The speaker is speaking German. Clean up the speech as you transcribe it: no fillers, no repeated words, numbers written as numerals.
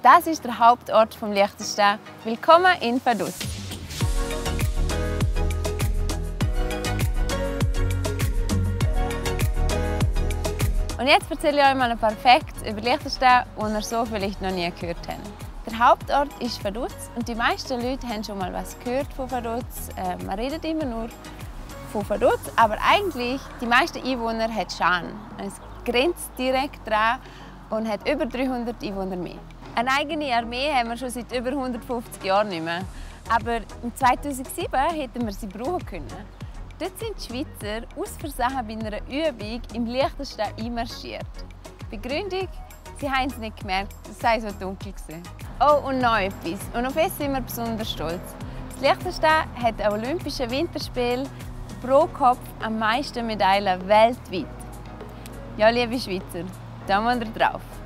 Das ist der Hauptort vom Liechtenstein. Willkommen in Vaduz. Und jetzt erzähle ich euch mal ein paar Facts über Liechtenstein, die ihr so vielleicht noch nie gehört habt. Der Hauptort ist Vaduz und die meisten Leute haben schon mal was gehört von Vaduz. Man redet immer nur von Vaduz, aber eigentlich die meisten Einwohner hat Schaan. Es grenzt direkt dran und hat über 300 Einwohner mehr. Eine eigene Armee haben wir schon seit über 150 Jahren nicht mehr. Aber im 2007 hätten wir sie brauchen können. Dort sind die Schweizer aus Versehen bei einer Übung im Liechtenstein einmarschiert. Begründung: sie haben es nicht gemerkt, es sei so dunkel gewesen. Oh, und noch etwas. Und auf das sind wir besonders stolz. Das Liechtenstein hat an Olympischen Winterspielen pro Kopf am meisten Medaillen weltweit. Ja, liebe Schweizer, da müsst ihr drauf.